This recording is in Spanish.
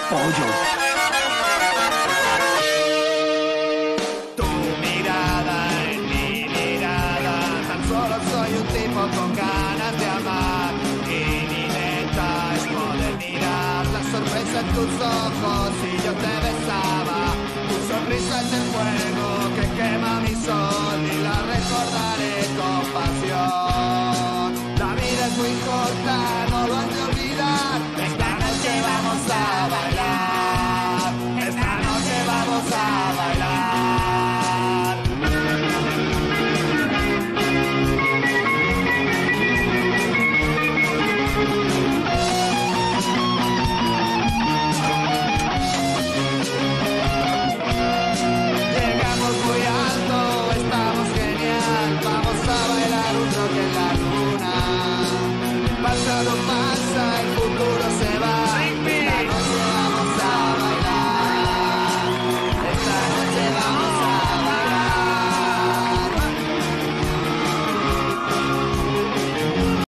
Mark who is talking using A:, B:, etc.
A: pollo.
B: Tu mirada en mi mirada, tan solo soy un tipo con ganas de amar. Y mi meta es poder mirar la sorpresa en tus ojos si yo te besaba. Tu sonrisa es el fuego que quema mi sol y la recordaré con pasión. La vida es muy corta, no lo has de olvidar. Esta noche vamos a bailar. Esta noche vamos a bailar. Llegamos muy alto, estamos genial. Vamos a bailar un rock en la luna. Pasado más